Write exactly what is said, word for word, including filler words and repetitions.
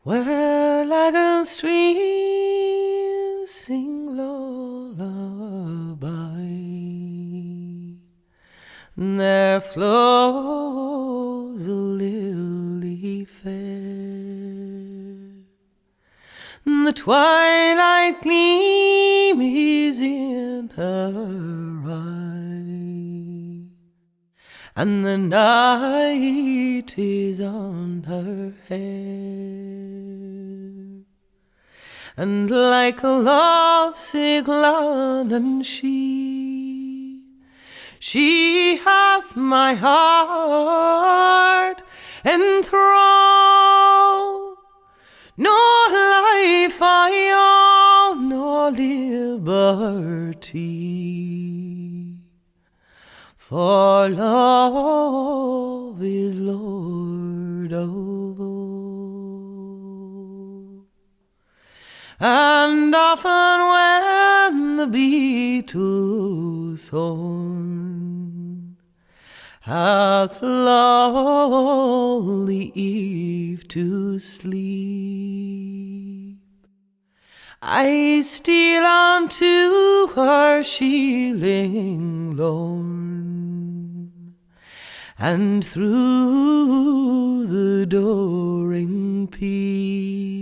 where like a stream sing lullaby, there flows a lily fair. The twilight gleam is in her eye, and the night is on her hair. And like a lovesick London she, she hath my heart enthralled. Nor life I own, nor liberty, for love is Lord of all. And often when the beetle's horn hath lulled the Eve to sleep, I steal unto her shieling lorn, and through the dooring peep